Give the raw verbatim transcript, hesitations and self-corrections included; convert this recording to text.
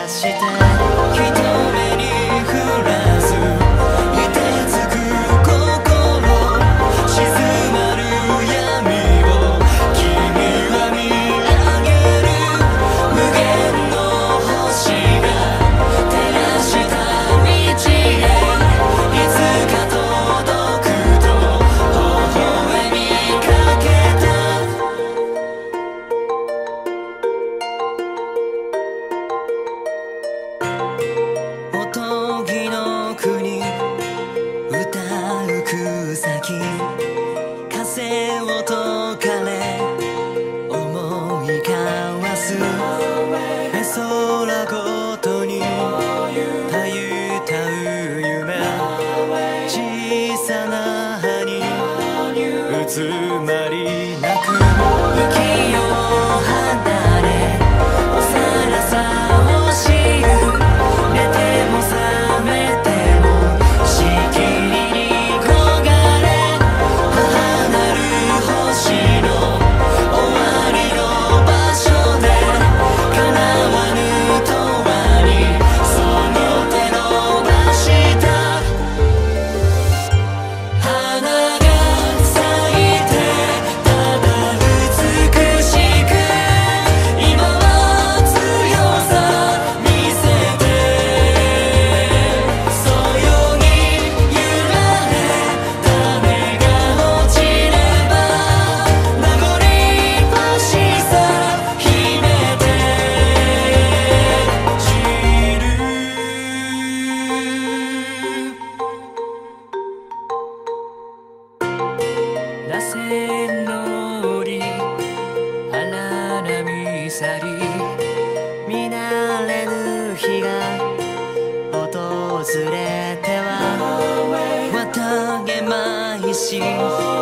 した人目に降らず凍てつく心静まる闇を君は見上げる無限の星が照らした道へいつか届くと微笑みかけたおとぎの国歌う草木風を解かれ思い交わす絵空ごとにたゆたう夢小さな葉にうつまりなく浮世を離れ幼さを知る寝ても覚めてもしきりに焦がれ母なる星の終わりの場所で叶わぬ永遠にその手伸ばした花が咲いてただ美しく今は強さ見せてそよぎ揺られ種が落ちれば名残惜しさ秘めて散る螺旋の檻荒波去り見慣れぬ日が訪れては綿毛舞いし